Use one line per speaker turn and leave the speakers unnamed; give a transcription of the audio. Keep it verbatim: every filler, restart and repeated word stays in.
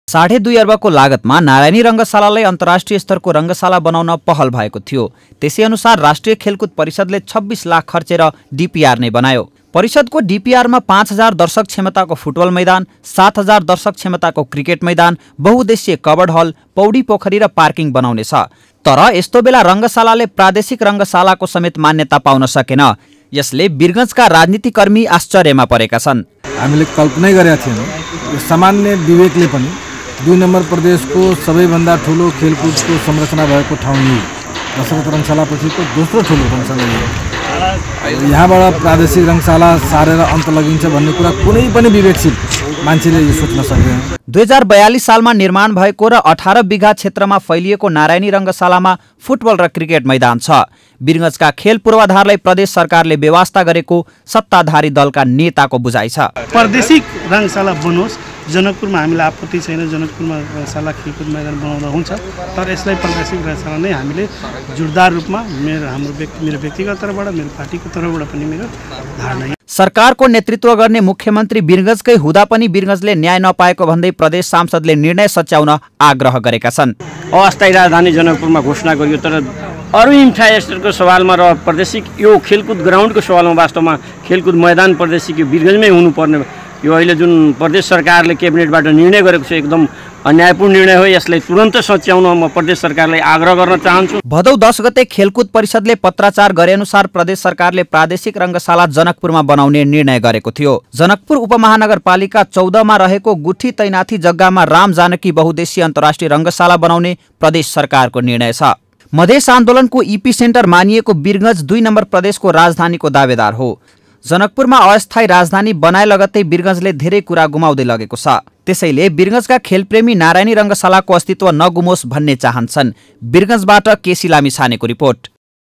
साढे दुई अर्बको लागतमा नारायणी रङ्गशालालाई अन्तर्राष्ट्रिय स्तरको रङ्गशाला बनाउन पहल भएको थियो। त्यसै अनुसार राष्ट्रिय खेलकुद परिषदले छब्बीस लाख खर्चेर डीपीआर नै बनायो। परिषदको डीपीआरमा पाँच हजार दर्शक क्षमताको फुटबल मैदान, सात हजार दर्शक क्षमताको क्रिकेट मैदान, बहुउद्देश्य कबड हल, पौडी पोखरी र पार्किङ बनाउनेछ। तर यस्तो बेला रङ्गशालाले प्रादेशिक रङ्गशालाको समेत मान्यता पाउन सकेन। यसले वीरगञ्जका राजनीतिकर्मी आश्चर्यमा परेका छन्।
हामीले कल्पनै गरेका थिएनौँ सामान्य विवेकले पनि दुई नम्बर प्रदेशको सबैभन्दा ठुलो खेलकुदको संरचना भएको ठाउँ यही दशरथ रङ्गशालापछिको दोस्रो ठुलो रङ्गशाला यही। यहाँबाट प्रादेशिक रङ्गशाला सारेर अन्त लगिन्छ भन्ने कुरा कुनै पनि विवेकशील मान्छेले यो सोच्न सक्दैन।
दुई हजार बयालीस सालमा निर्माण भएको र अठार बिघा क्षेत्रमा फैलिएको नारायणी रङ्गशालामा फुटबल र क्रिकेट मैदान छ। वीरगञ्जका खेल पूर्वाधारलाई प्रदेश सरकारले व्यवस्था गरेको सत्ताधारी दलका नेताको बुझाइ छ।
प्रादेशिक रङ्गशाला बनोस्, जनकपुरमा हामीलाई आपत्ति छैन, जनकपुरमा रङ्गशाला खेलकुद मैदान बनाउँदा हुन्छ, तर यसलाई प्रादेशिक रङ्गशाला नै हामीले जोरदार रूपमा मेरो हाम्रो व्यक्ति मेरो व्यक्तिगत तर्फबाट मेरो पार्टीको तर्फबाट पनि मेरो धारणा।
सरकारको नेतृत्व गर्ने मुख्यमन्त्री वीरगञ्जकै हुँदा पनि वीरगञ्जले न्याय नपाएको भन्दै प्रदेश सांसदले निर्णय सच्याउन आग्रह गरेका छन्।
अस्थायी राजधानी जनकपुरमा घोषणा गरियो, तर अरू इन्फ्रास्ट्रक्चरको सवालमा र प्रादेशिक यो खेलकुद ग्राउन्डको सवालमा वास्तवमा खेलकुद मैदान प्रादेशिक यो वीरगञ्जमै हुनुपर्ने यो अहिले जुन प्रदेश सरकारले क्याबिनेटबाट निर्णय गरेको छ एकदम अन्यायपूर्ण निर्णय हो। यसलाई तुरन्त सच्याउन म प्रदेश सरकारलाई आग्रह गर्न चाहन्छु।
भदौ दस गते खेलकुद परिषदले पत्राचार गरे अनुसार प्रदेश सरकारले प्रादेशिक रङ्गशाला जनकपुरमा बनाउने निर्णय गरेको थियो। जनकपुर उपमहानगरपालिका चौधमा रहेको गुठी तैनाथी जग्गामा राम जानकी बहुउद्देश्य अन्तर्राष्ट्रिय रङ्गशाला बनाउने प्रदेश सरकारको निर्णय छ। मधेस आन्दोलनको इपी सेन्टर मानिएको वीरगञ्ज दुई नम्बर प्रदेशको राजधानीको दावेदार हो। जनकपुरमा अस्थायी राजधानी बनाए लगत्तै वीरगञ्जले धेरै कुरा गुमाउँदै लगेको छ। त्यसैले वीरगञ्जका खेलप्रेमी नारायणी रङ्गशालाको अस्तित्व नगुमोस् भन्ने चाहन्छन्। वीरगञ्जबाट केसी लामिछानेको रिपोर्ट।